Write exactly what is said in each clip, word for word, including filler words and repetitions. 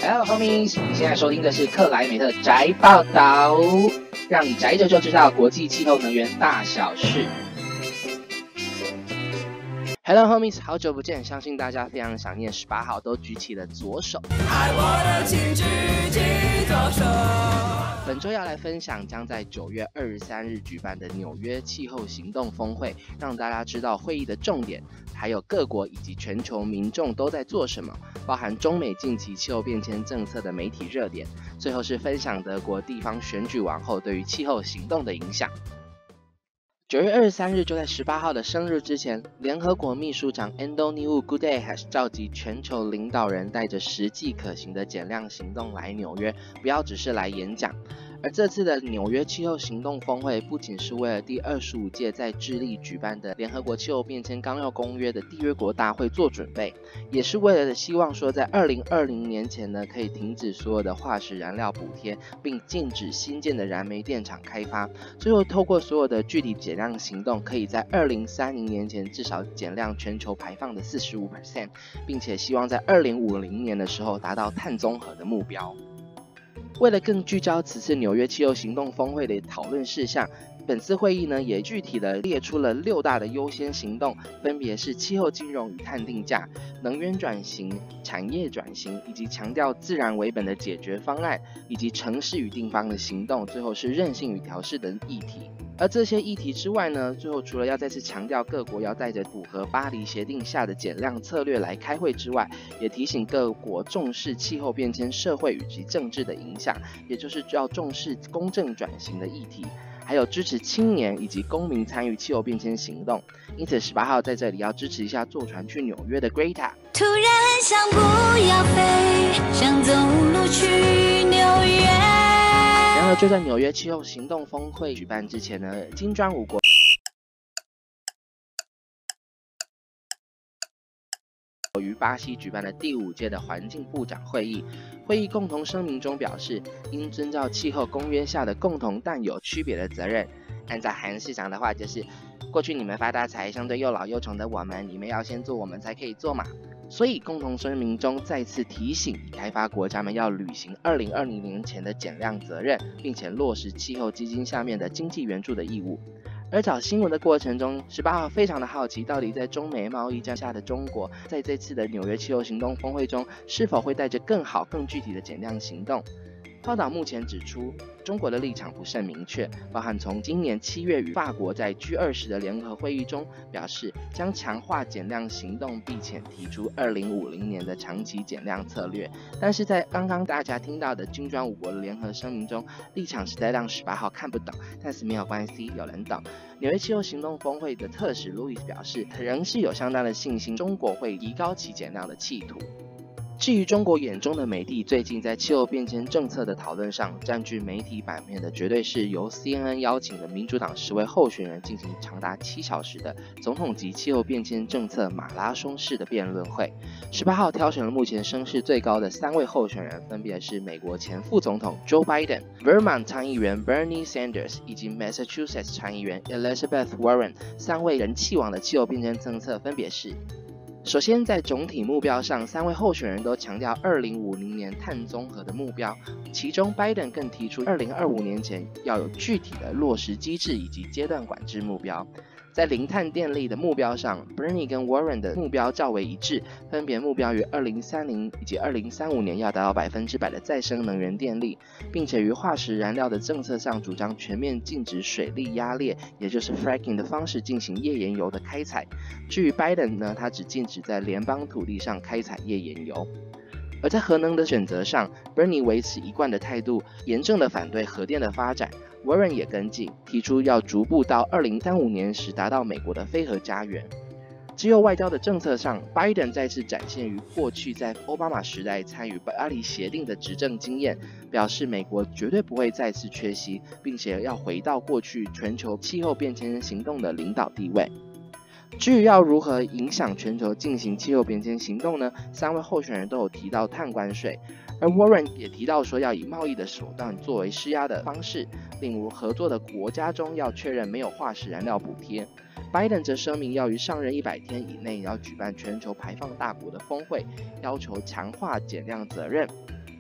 Hello homies， 你现在收听的是克莱美特宅报道，让你宅着就知道国际气候能源大小事。Hello homies， 好久不见，相信大家非常想念十八号都举起了左手。爱我的请举起左手。本周要来分享将在九月二十三日举办的纽约气候行动峰会，让大家知道会议的重点，还有各国以及全球民众都在做什么，包含中美近期气候变迁政策的媒体热点，最后是分享德国地方选举完后对于气候行动的影响。九月二十三日，就在十八号的生日之前，联合国秘书长 António Guterres 召集全球领导人，带着实际可行的减量行动来纽约，不要只是来演讲。而这次的纽约气候行动峰会，不仅是为了第二十五届在智利举办的联合国气候变迁纲要公约的缔约国大会做准备，也是为了希望说在二零二零年前呢，可以停止所有的化石燃料补贴，并禁止新建的燃煤电厂开发。最后透过所有的具体减量行动，可以在二零三零年前至少减量全球排放的 百分之四十五， 并且希望在二零五零年的时候达到碳中和的目标。为了更聚焦此次纽约气候行动峰会的讨论事项，本次会议呢也具体的列出了六大的优先行动，分别是气候金融与碳定价、能源转型、产业转型，以及强调自然为本的解决方案，以及城市与地方的行动，最后是韧性与调适等议题。而这些议题之外呢，最后除了要再次强调各国要带着符合巴黎协定下的减量策略来开会之外，也提醒各国重视气候变迁社会以及政治的影响，也就是要重视公正转型的议题，还有支持青年以及公民参与气候变迁行动。因此十八号在这里要支持一下坐船去纽约的 Greta。 突然很想不要飞，想走路去纽约。 然而就在纽约气候行动峰会举办之前呢，金砖五国于巴西举办了第五届的环境部长会议。会议共同声明中表示，应遵照气候公约下的共同但有区别的责任。按照韩市长的话，就是过去你们发大财，相对又老又穷的我们，你们要先做，我们才可以做嘛。所以共同声明中再次提醒已开发国家们要履行二零二零年前的减量责任，并且落实气候基金下面的经济援助的义务。而找新闻的过程中，十八号非常的好奇，到底在中美贸易战下的中国，在这次的纽约气候行动峰会中，是否会带着更好、更具体的减量行动？报道目前指出，中国的立场不甚明确，包含从今年七月与法国在 G 二十 的联合会议中表示，将强化减量行动，并且提出二零五零年的长期减量策略。但是在刚刚大家听到的金砖五国的联合声明中，立场实在让十八号看不懂，但是没有关系，有人懂。纽约气候行动峰会的特使路易斯表示，仍是有相当的信心，中国会提高其减量的企图。至于中国眼中的美帝，最近在气候变迁政策的讨论上，占据媒体版面的绝对是由 C N N 邀请的民主党十位候选人进行长达七小时的总统级气候变迁政策马拉松式的辩论会。十八号挑选了目前声势最高的三位候选人，分别是美国前副总统 Joe Biden、Vermont 参议员 Bernie Sanders 以及 Massachusetts 参议员 Elizabeth Warren。三位人气王的气候变迁政策分别是：首先，在总体目标上，三位候选人都强调二零五零年碳中和的目标，其中拜登更提出二零二五年前要有具体的落实机制以及阶段管制目标。在零碳电力的目标上， Bernie 跟 Warren 的目标较为一致，分别目标于二零三零以及二零三五年要达到百分之百的再生能源电力，并且于化石燃料的政策上主张全面禁止水力压裂，也就是 fracking 的方式进行页岩油的开采。至于 Biden 呢，他只禁止在联邦土地上开采页岩油。而在核能的选择上， Bernie 维持一贯的态度，严正的反对核电的发展。Warren 也跟进，提出要逐步到二零三五年时达到美国的非核家园。只有外交的政策上，拜登再次展现于过去在奥巴马时代参与巴黎协定的执政经验，表示美国绝对不会再次缺席，并且要回到过去全球气候变迁行动的领导地位。至于要如何影响全球进行气候变迁行动呢？三位候选人都有提到碳关税，而 Warren 也提到说要以贸易的手段作为施压的方式，例如合作的国家中要确认没有化石燃料补贴。拜登则声明要于上任一百天以内要举办全球排放大国的峰会，要求强化减量责任。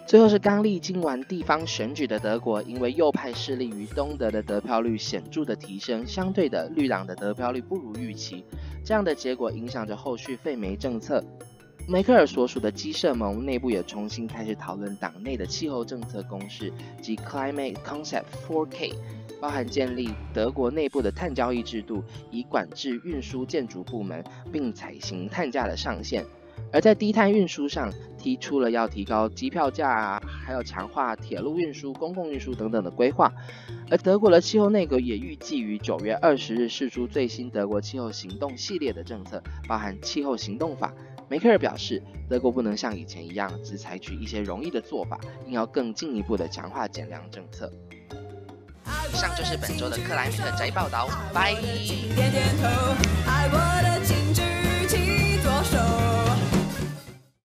最后是刚历经完地方选举的德国，因为右派势力于东德的得票率显著的提升，相对的绿党的得票率不如预期，这样的结果影响着后续废煤政策。梅克尔所属的基社盟内部也重新开始讨论党内的气候政策公式及 Climate Concept 四 K， 包含建立德国内部的碳交易制度，以管制运输建筑部门，并采行碳价的上限。而在低碳运输上，提出了要提高机票价啊，还有强化铁路运输、公共运输等等的规划。而德国的气候内阁也预计于九月二十日释出最新德国气候行动系列的政策，包含气候行动法。梅克尔表示，德国不能像以前一样只采取一些容易的做法，应要更进一步的强化减量政策。以上就是本周的克莱米特宅报道，拜。 点点头，爱我的请举起左手。